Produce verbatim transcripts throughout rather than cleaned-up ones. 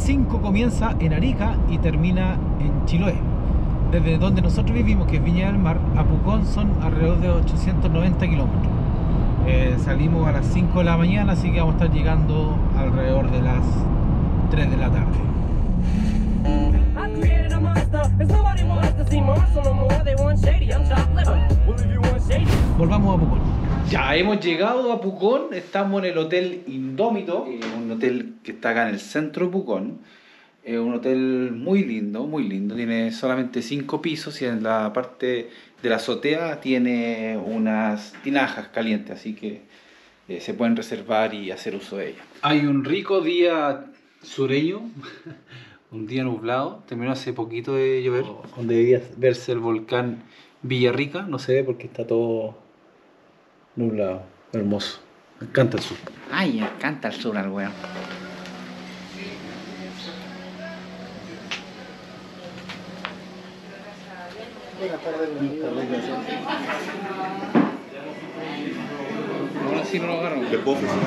cinco comienza en Arica y termina en Chiloé. Desde donde nosotros vivimos, que es Viña del Mar, a Pucón son alrededor de ochocientos noventa kilómetros. Eh, salimos a las cinco de la mañana, así que vamos a estar llegando alrededor de las tres de la tarde. Volvamos a Pucón. Ya hemos llegado a Pucón, estamos en el Hotel Indómito, eh, un hotel que está acá en el centro de Pucón. Es eh, un hotel muy lindo, muy lindo, tiene solamente cinco pisos y en la parte de la azotea tiene unas tinajas calientes, así que eh, se pueden reservar y hacer uso de ellas. Hay un rico día sureño, un día nublado, terminó hace poquito de llover, oh, donde debía verse el volcán Villarrica, no se ve porque está todo nublado, hermoso. Me encanta el sur. Ay, me encanta el sur al weón. Buenas tardes, buenas tardes. Ahora sí no lo agarro. ¿Le puedo ofrecer?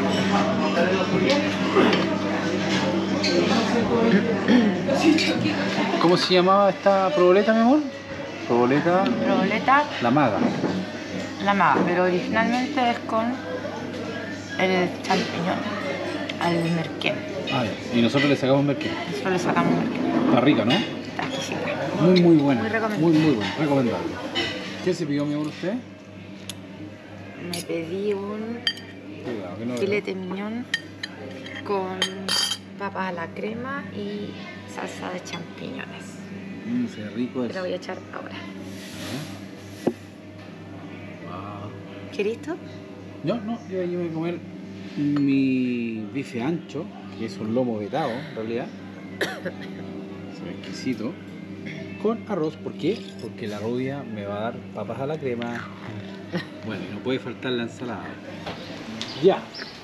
¿Cómo se llamaba esta proboleta, mi amor? Proboleta. Proboleta. La maga. La maga, pero originalmente es con el champiñón, al merquén. Ah, y nosotros le sacamos merquén. Nosotros le sacamos merquén. Está rica, ¿no? Está exquisita. Muy, muy buena. Muy recomendable. Muy, muy buena. Recomendable. ¿Qué se pidió, mi amor, usted? Me pedí un Cuidado, que no filete miñón con papas a la crema y salsa de champiñones. Mmm, se ve rico eso. Te lo voy a echar ahora. Wow. ¿Querés esto? No, no, yo, yo me voy a comer mi bife ancho, que es un lomo vetado, en realidad. Se ve exquisito. Con arroz, ¿por qué? Porque la rubia me va a dar papas a la crema. Bueno, y no puede faltar la ensalada. Ya.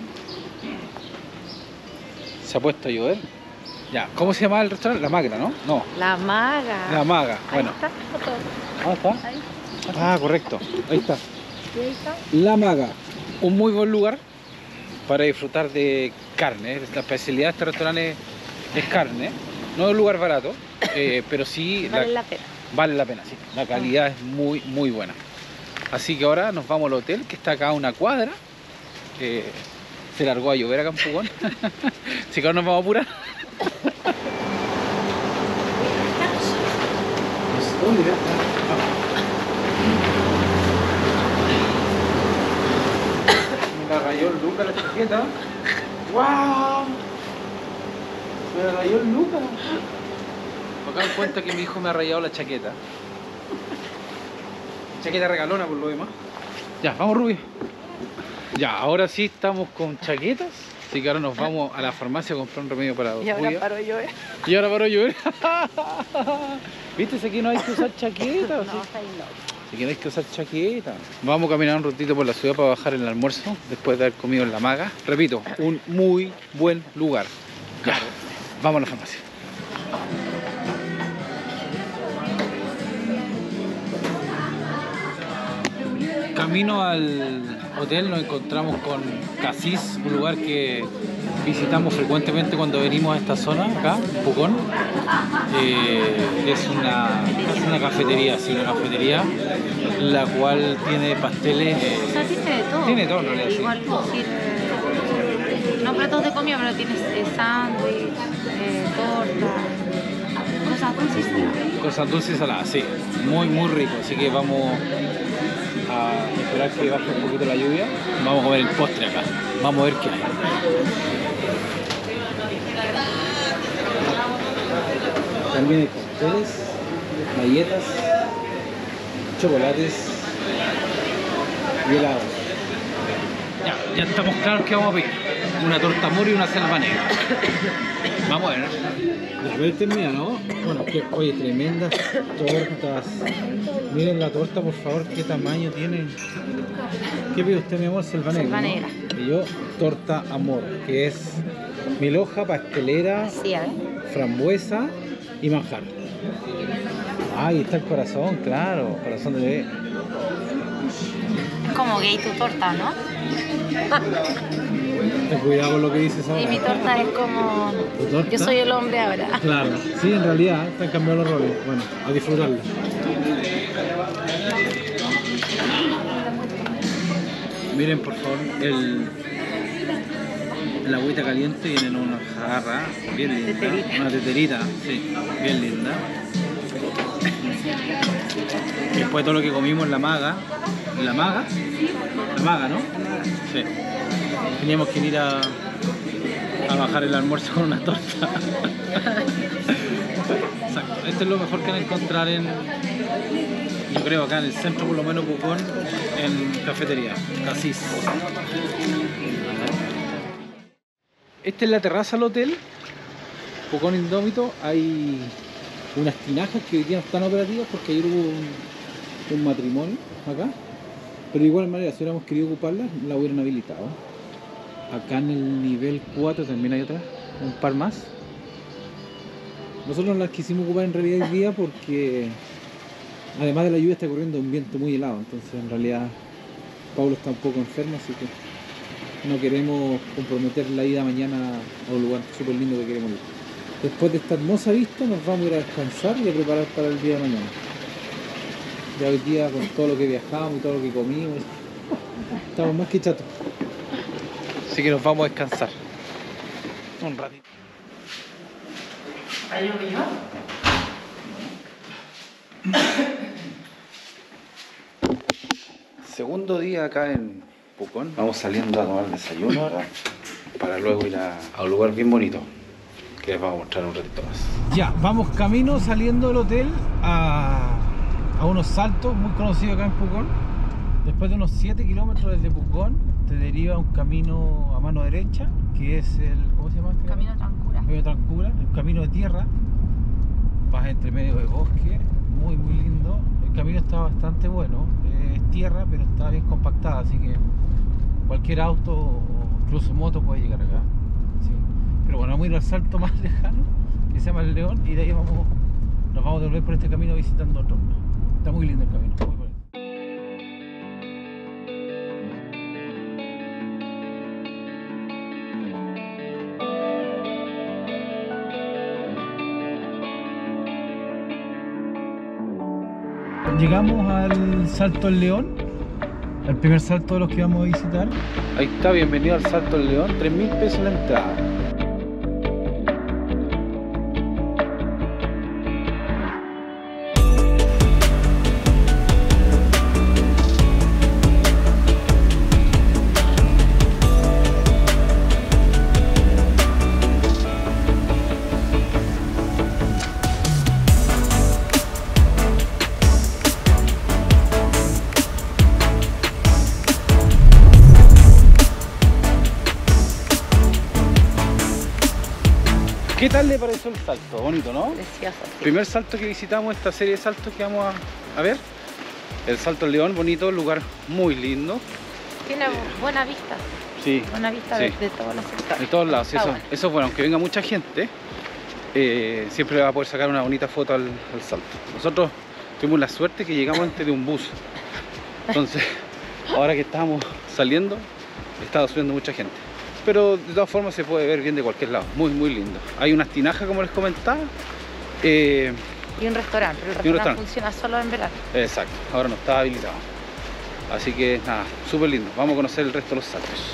¿Se ha puesto a llover? Ya. ¿Cómo se llama el restaurante? La Magra, ¿no? No. La maga. La Maga. Bueno. Ahí está. Ah, ¿está? Ahí. Ah, correcto. Ahí está. ¿Y ahí está? La Maga. Un muy buen lugar para disfrutar de carne. La especialidad de este restaurante es, es carne. No es un lugar barato, eh, pero sí Vale la, la pena. Vale la pena, sí. La calidad es muy, muy buena. Así que ahora nos vamos al hotel, que está acá a una cuadra. Eh, se largó a llover acá en Pucón. Así que ahora nos vamos a apurar. Me la rayó el Luca la chaqueta. ¡Wow! Me la rayó el Luca. Me acabo cuenta que mi hijo me ha rayado la chaqueta. Chaqueta regalona por lo demás. Ya, vamos, Rubio. Ya, ahora sí estamos con chaquetas. Así que ahora nos vamos a la farmacia a comprar un remedio para la Y ahora paro yo, ¿eh? Y ahora paro yo, ¿eh? ¿Viste? Si aquí no hay que usar chaquetas. No, está ahí no. Si que no hay que usar chaqueta. Vamos a caminar un ratito por la ciudad para bajar el almuerzo después de haber comido en la Maga. Repito, un muy buen lugar. Ya, vamos a la farmacia. Camino al hotel nos encontramos con Casís, un lugar que visitamos frecuentemente cuando venimos a esta zona, acá, en Pucón. Eh, es una, es una cafetería, sí, una cafetería, la cual tiene pasteles. Eh, O sea, tiene de todo. Tiene todo, en realidad, sí. Igual sirve, no platos de comida, pero tienes eh, sándwich, eh, torta, cosas dulces y saladas. Cosas dulces y saladas, sí, muy, muy rico. Así que vamos a esperar que baje un poquito la lluvia. Vamos a comer el postre acá. Vamos a ver qué hay. También hay cócteles, galletas, chocolates y helados. Ya, ya estamos claros que vamos a pedir. Una torta moro y una selva negra. Vamos a ver. Ya, a ver, termina, ¿no? Bueno, que, oye, tremendas tortas. Miren la torta, por favor, qué tamaño tiene. ¿Qué pide usted, mi amor? Selva negra. Selva ¿no? negra. Y yo, torta amor, que es mil hoja, pastelera, Sí, a ver. frambuesa y manjar. Ahí está el corazón, claro, corazón de bebé. Es como gay tu torta, ¿no? Ten cuidado con lo que dices ahora. Y mi torta es como... ¿Tu torta? Yo soy el hombre ahora. Claro, sí, en realidad te han cambiado los roles. Bueno, a disfrutarla. Miren por favor, el, el agüita caliente viene en una jarra bien linda. Teterita. Una teterita, sí, bien linda. Y después todo lo que comimos en la maga. ¿En la maga? La maga, ¿no? Sí. Teníamos que ir a, a bajar el almuerzo con una torta. Exacto. Esto es lo mejor que van a encontrar en, yo creo acá en el centro, por lo menos Pucón, en cafetería, Casís. Esta es la terraza del hotel, Pucón Indómito. Hay unas tinajas que hoy día no están operativas porque ayer hubo un, un matrimonio acá. Pero de igual manera, si hubiéramos querido ocuparlas, la hubieran habilitado. Acá en el nivel cuatro también hay otra, un par más. Nosotros no las quisimos ocupar en realidad hoy día porque además de la lluvia está corriendo un viento muy helado, entonces en realidad Pablo está un poco enfermo, así que no queremos comprometer la ida mañana a un lugar súper lindo que queremos ir. Después de esta hermosa vista nos vamos a ir a descansar y a preparar para el día de mañana. Ya hoy día con todo lo que viajamos y todo lo que comimos, estamos más que chatos. Así que nos vamos a descansar un ratito. ¿Hay un millón? Segundo día acá en Pucón. Vamos saliendo a tomar desayuno ahora para luego ir a, a un lugar bien bonito que les vamos a mostrar un ratito más. Ya, vamos camino saliendo del hotel a, a unos saltos muy conocidos acá en Pucón. Después de unos siete kilómetros desde Pucón te deriva un camino a mano derecha que es el, ¿cómo se llama? Camino Trancura. Camino Trancura, un camino de tierra. Vas entre medio de bosque, muy muy lindo. El camino está bastante bueno, es tierra pero está bien compactada, así que cualquier auto o incluso moto puede llegar acá. Sí. Pero bueno, vamos a ir al salto más lejano, que se llama El León, y de ahí vamos, nos vamos a devolver por este camino visitando otro. Está muy lindo el camino, muy bonito. Llegamos al Salto del León, el primer salto de los que vamos a visitar. Ahí está, bienvenido al Salto del León, tres mil pesos la entrada. ¿Qué tal le pareció el salto? Bonito, ¿no? Precioso. Sí. Primer salto que visitamos, esta serie de saltos que vamos a, a ver. El Salto del León, bonito, lugar muy lindo. Tiene buena vista. Sí. Buena vista sí. de, de todos los sectores. De todos lados, Está eso, bueno. eso es bueno, aunque venga mucha gente, eh, siempre va a poder sacar una bonita foto al, al salto. Nosotros tuvimos la suerte que llegamos antes de un bus. Entonces, ahora que estamos saliendo, estaba subiendo mucha gente. Pero de todas formas se puede ver bien de cualquier lado, muy muy lindo. Hay unas tinajas como les comentaba. Eh, Y un restaurante, pero el y un restaurante restaurante. funciona solo en verano. exacto, ahora no está habilitado. Así que nada, súper lindo. Vamos a conocer el resto de los saltos.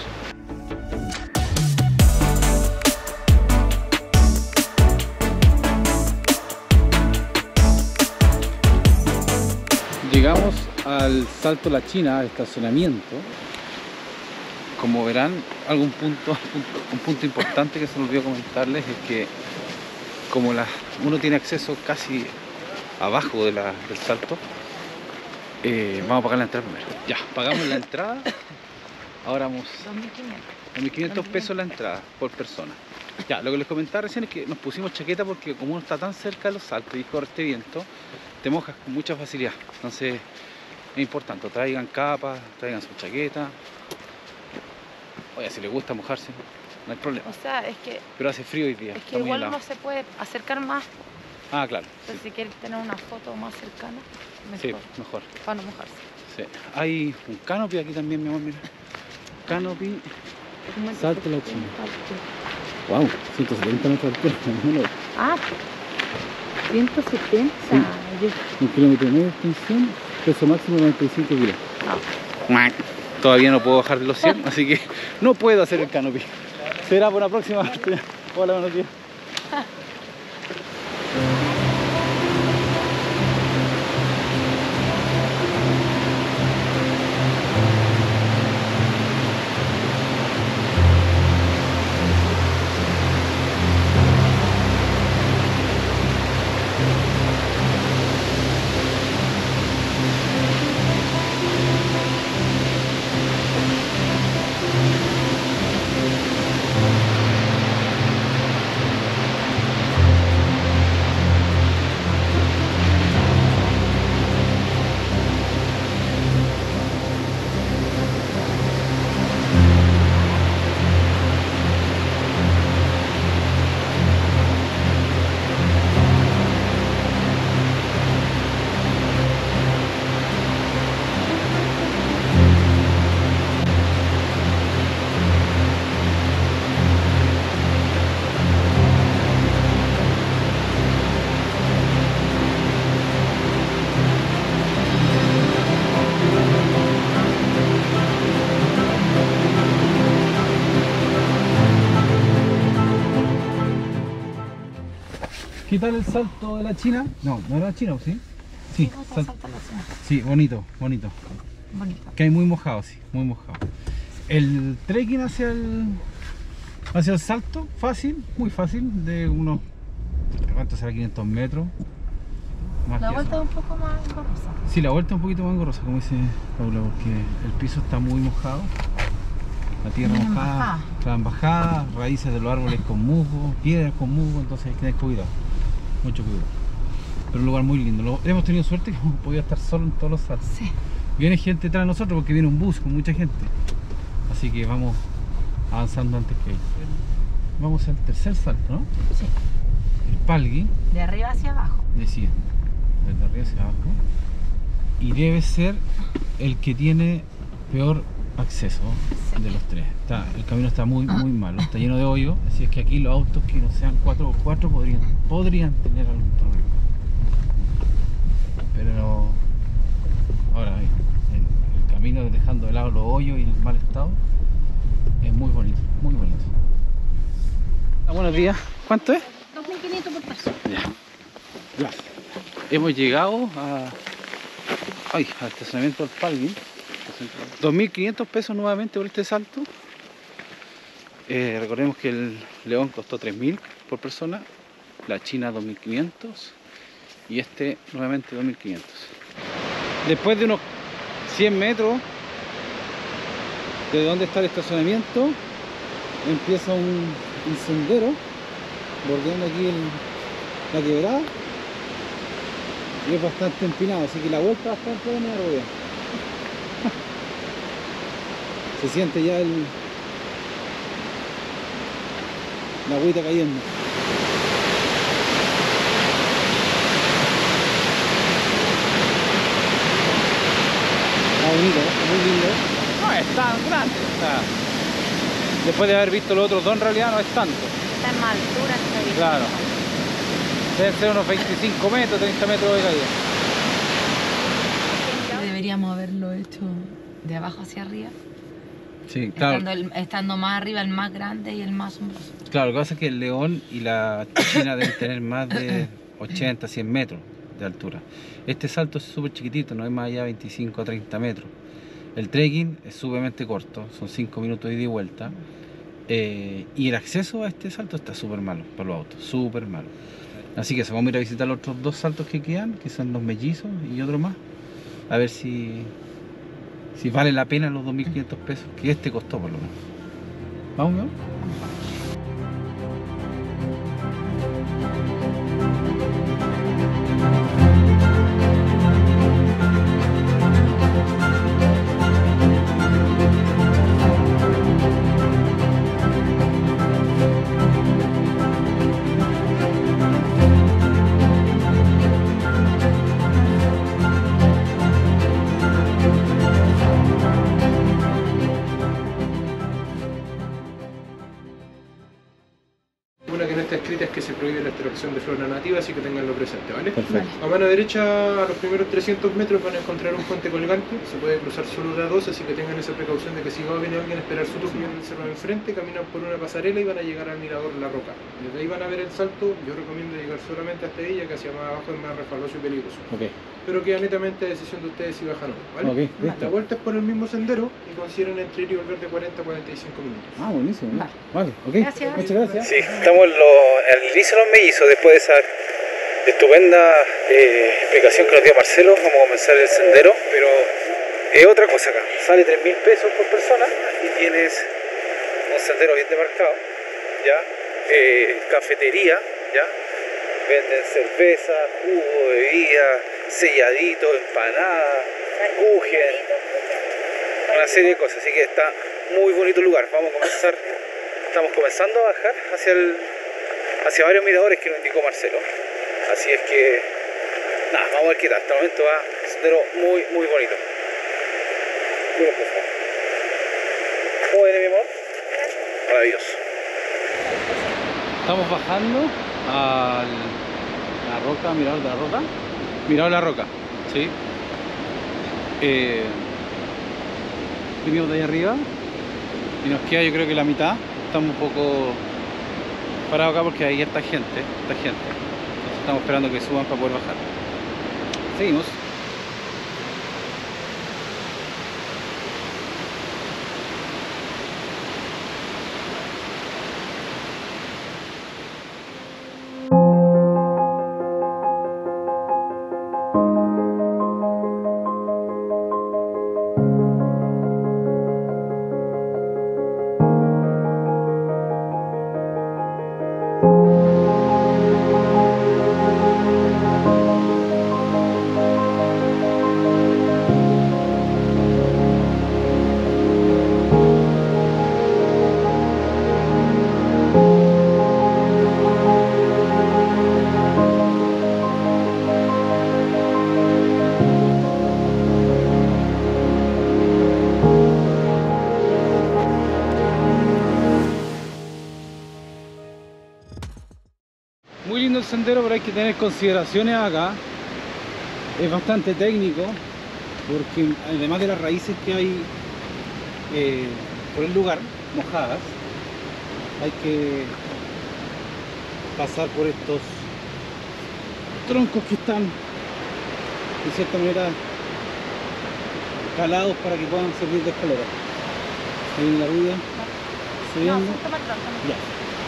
Llegamos al Salto La China, al estacionamiento. Como verán, algún punto, un punto importante que se me olvidó comentarles es que como la, uno tiene acceso casi abajo de la, del salto, eh, vamos a pagar la entrada primero. Ya, pagamos la entrada. Ahora vamos dos mil quinientos. a mil quinientos pesos la entrada por persona. Ya, lo que les comentaba recién es que nos pusimos chaqueta porque como uno está tan cerca de los saltos y corre este viento, te mojas con mucha facilidad. Entonces es importante, traigan capas, traigan su chaqueta. Oye, si les gusta mojarse, no hay problema. O sea, es que, Pero hace frío hoy día. es está que muy igual helado. uno se puede acercar más. Ah, claro. Entonces, Sí, si quieres tener una foto más cercana, sí, mejor. mejor. Para no mojarse. Sí. Hay un canopy aquí también, mi amor, mira. Canopy. Salto la China. Wow, ciento setenta metros de altura. Ah, ciento setenta. Sí. Yo- Un kilómetro y medio de extensión, peso máximo noventa y cinco kilos. Ah. Todavía no puedo bajar de los cien, así que no puedo hacer el canopy. Será por la próxima oportunidad. Hola, buenos días. ¿Qué tal el salto de la China? No, no era la China, ¿sí? Sí, Me gusta sal- saltar la China. sí, bonito, bonito. Bonito. Que hay muy mojado, sí, muy mojado. El trekking hacia el hacia el salto, fácil, muy fácil, de unos, ¿cuánto será? quinientos metros. Más La que vuelta eso. es un poco más engorrosa. Sí, la vuelta es un poquito más engorrosa, como dice Paula, porque el piso está muy mojado. La tierra Viene en mojada, bajada. está en bajada, raíces de los árboles con musgo, piedras con musgo, entonces hay que tener cuidado, mucho cuidado. Pero un lugar muy lindo. Lo- hemos tenido suerte que hemos podido estar solo en todos los saltos. Sí. Viene gente detrás de nosotros porque viene un bus con mucha gente. Así que vamos avanzando antes que ellos. Vamos al tercer salto, ¿no? Sí. El Palgui, De arriba hacia abajo. decía, desde arriba hacia abajo. Y debe ser el que tiene peor acceso Sí. de los tres. Está, el camino está muy muy malo, está lleno de hoyos, así es que aquí los autos que no sean cuatro por cuatro podrían, podrían tener algún problema. Pero ahora el, el camino dejando de lado los hoyos y el mal estado es muy bonito, muy bonito. Ah, buenos días, ¿cuánto es? dos mil quinientos por persona. Ya. Gracias. Hemos llegado a, ay, al estacionamiento del Palgui. dos mil quinientos pesos nuevamente por este salto. Eh, recordemos que el León costó tres mil por persona, la China dos mil quinientos y este nuevamente dos mil quinientos. Después de unos cien metros de donde está el estacionamiento, empieza un, un sendero bordeando aquí el- la quebrada y es bastante empinado, así que la vuelta es bastante buena de rodea. Se siente ya el la agüita cayendo. Está bonito, ¿eh? Muy lindo. No es tan grande, o sea, después de haber visto los otros dos en realidad no es tanto. Está en más altura esta vez. Claro. Deben ser unos veinticinco metros, treinta metros de caída. Deberíamos haberlo hecho de abajo hacia arriba. Sí, claro. Estando, el- estando más arriba el más grande y el más asombroso. Claro, lo que pasa es que el León y la China deben tener más de ochenta, cien metros de altura. Este salto es súper chiquitito, no es más allá de veinticinco a treinta metros. El trekking es sumamente corto, son cinco minutos de ida y vuelta. Eh, y el acceso a este salto está súper malo para los autos, súper malo. Así que eso, vamos a ir a visitar los otros dos saltos que quedan, que son los mellizos y otro más. A ver si, si vale la pena los dos mil quinientos pesos que este costó por lo menos. ¿Vamos, mi amor? Pita es que se prohíbe la extracción de flora nativa, así que tenganlo presente, ¿vale? Perfecto. A mano derecha, a los primeros trescientos metros van a encontrar un puente colgante, se puede cruzar solo de a dos, así que tengan esa precaución de que si va a venir alguien a esperar su turno en el cerro de enfrente, caminan por una pasarela y van a llegar al mirador La Roca. Desde ahí van a ver el salto, yo recomiendo llegar solamente hasta ella, que hacia más abajo es más resbaloso y peligroso. Ok. Pero queda netamente a decisión de ustedes si bajan o no, ¿vale? Ok, listo. La vuelta es por el mismo sendero y consideran entre ir y volver de cuarenta a cuarenta y cinco minutos. Ah, buenísimo. Vale. Vale, ok. Gracias. Muchas gracias. Sí, estamos en lo, al inicio de los mellizos, después de esa estupenda eh, explicación que nos dio Marcelo. Vamos a comenzar el sendero, pero es otra cosa acá. Sale tres mil pesos por persona y tienes un sendero bien demarcado, ¿ya? Eh, cafetería, ¿ya? Venden cerveza, jugo, bebida, selladito, empanadas, kuchen, una serie de cosas, así que está muy bonito el lugar. Vamos a comenzar, estamos comenzando a bajar hacia el, hacia varios miradores que nos indicó Marcelo. Así es que, nada, vamos a ver qué tal. Hasta el momento va un sendero muy, muy bonito. Muy empezado. ¿Cómo viene, mi amor? Maravilloso. Estamos bajando a la roca, mirador de la roca. Mirador de la roca, ¿sí? Eh, venimos de ahí arriba y nos queda, yo creo que la mitad. Estamos un poco parados acá porque ahí está gente, está gente. Entonces estamos esperando que suban para poder bajar. Seguimos. Muy lindo el sendero, pero hay que tener consideraciones acá. Es bastante técnico, porque además de las raíces que hay eh, por el lugar, mojadas, hay que pasar por estos troncos que están de cierta manera calados para que puedan servir de escalera. Ahí viene la rubia subiendo. No, toma el tronco. Ya.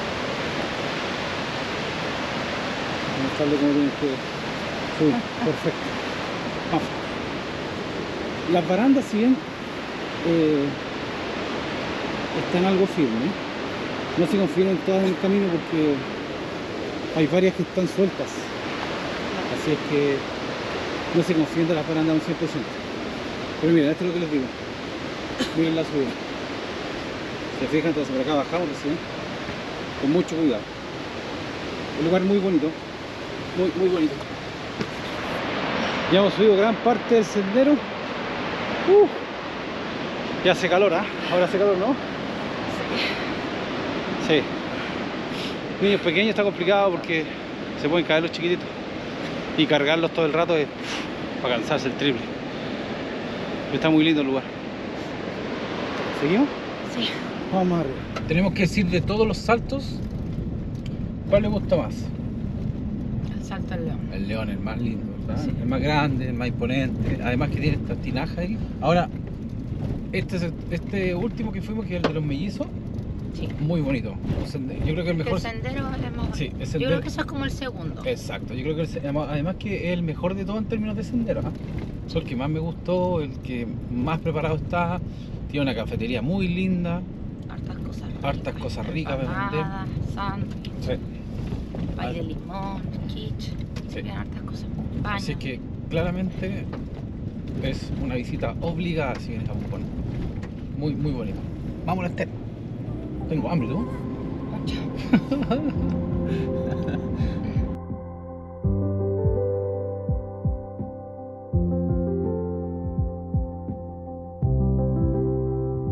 Mostrarle cómo tienes que subir. Perfecto. Vamos. Las barandas, si bien eh, están algo firmes, no se confíen todas en el camino porque hay varias que están sueltas. Así es que no se confíen de las barandas un cien por ciento. Pero miren, esto es lo que les digo. Miren la subida. Se fijan, entonces por acá bajamos recién, con mucho cuidado. Un lugar muy bonito. Muy, muy bonito. Ya hemos subido gran parte del sendero. Uh, ya hace calor, ¿ah? ¿eh? Ahora hace calor, ¿no? Sí. Niños pequeños está complicado porque se pueden caer los chiquititos. Y cargarlos todo el rato es para cansarse el triple. Pero está muy lindo el lugar. ¿Seguimos? Sí. Vamos arriba. Tenemos que decir de todos los saltos, ¿cuál le gusta más? El salto del león. El león, el más lindo, ¿verdad? Sí. El más grande, el más imponente. Además que tiene esta tinaja ahí. Ahora, este, es el- este último que fuimos, que es el de los mellizos, Sí. muy bonito. O sea, yo creo que el mejor... El sendero es más bonito. Sí, el Yo sendero- creo que eso es como el segundo. Exacto, yo creo que el se- además que es el mejor de todo en términos de sendero, ¿ah? Es el que más me gustó, el que más preparado está. Tiene una cafetería muy linda, Hartas cosas ricas. hartas cosas ricas para vender. Empanadas, sándwich, Sí. pay de limón, quiche. Sí. Tienen hartas cosas. Baño. Así que claramente es una visita obligada si vienes a Pucón. Muy, muy bonito. Vámonos, Esther. Tengo hambre, ¿tú? Mucho.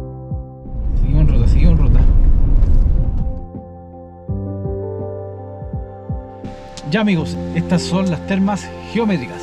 Seguimos en ruta, seguimos en ruta. Ya amigos, estas son las termas geométricas.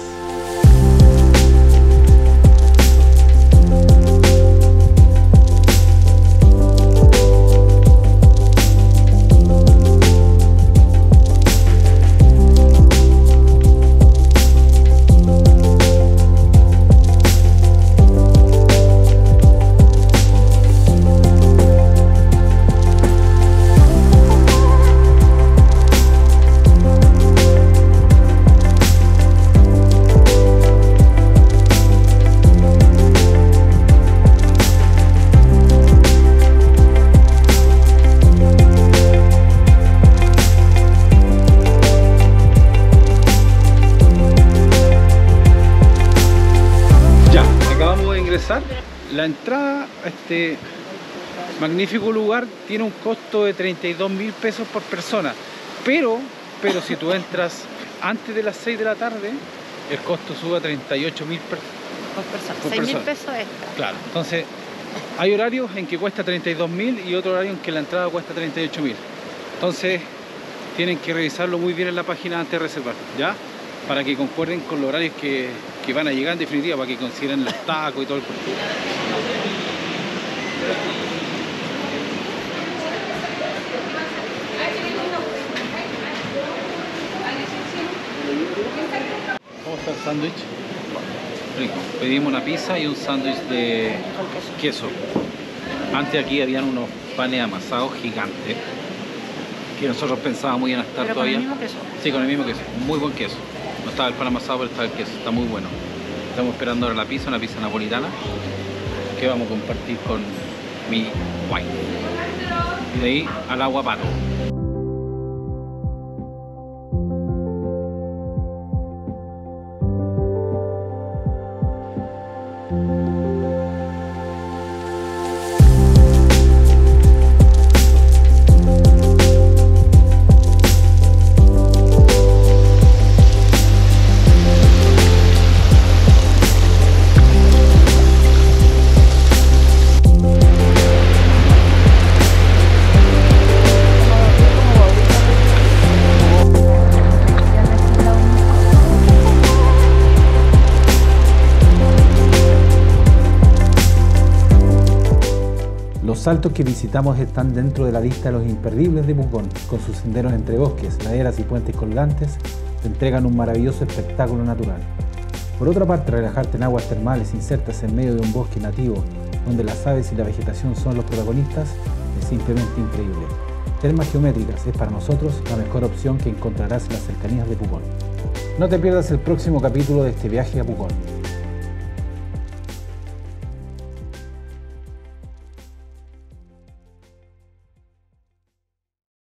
La entrada a este magnífico lugar tiene un costo de treinta y dos mil pesos por persona, pero, pero si tú entras antes de las seis de la tarde, el costo sube a treinta y ocho mil por persona. Por seis mil persona. pesos extra. Claro, entonces hay horarios en que cuesta treinta y dos mil y otro horario en que la entrada cuesta treinta y ocho mil. Entonces tienen que revisarlo muy bien en la página antes de reservar, ¿ya? Para que concuerden con los horarios que, que van a llegar en definitiva, para que consideren los tacos y todo el cuerpo. ¿Cómo está el sándwich? Rico. Pedimos una pizza y un sándwich de queso. Antes aquí habían unos panes amasados gigantes que nosotros pensábamos iban a estar Pero todavía. con el mismo queso. Sí, con el mismo queso. Muy buen queso. No estaba el pan amasado, pero estaba el queso. Está muy bueno. Estamos esperando ahora la pizza, una pizza napolitana que vamos a compartir con mi wine. Y de ahí al agua pato. Los saltos que visitamos están dentro de la lista de los imperdibles de Pucón, con sus senderos entre bosques, laderas y puentes colgantes, te entregan un maravilloso espectáculo natural. Por otra parte, relajarte en aguas termales insertas en medio de un bosque nativo, donde las aves y la vegetación son los protagonistas, es simplemente increíble. Termas Geométricas es para nosotros la mejor opción que encontrarás en las cercanías de Pucón. No te pierdas el próximo capítulo de este viaje a Pucón.